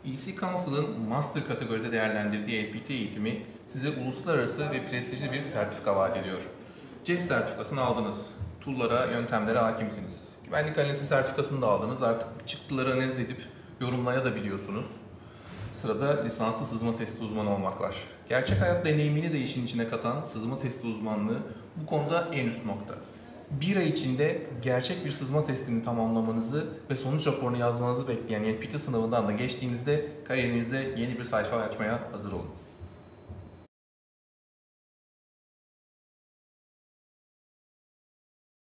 PC Council'ın Master kategoride değerlendirdiği LPT eğitimi size uluslararası ve prestijli bir sertifika vaat ediyor. C sertifikasını aldınız. Tool'lara, yöntemlere hakimsiniz. Güvenlik analizi sertifikasını da aldınız. Artık çıktıları analiz edip yorumlayabiliyorsunuz. Sırada lisanslı sızma testi uzmanı olmak var. Gerçek hayat deneyimini de işin içine katan sızma testi uzmanlığı bu konuda en üst nokta. Bir ay içinde gerçek bir sızma testini tamamlamanızı ve sonuç raporunu yazmanızı bekleyen LPT sınavından da geçtiğinizde kariyerinizde yeni bir sayfa açmaya hazır olun.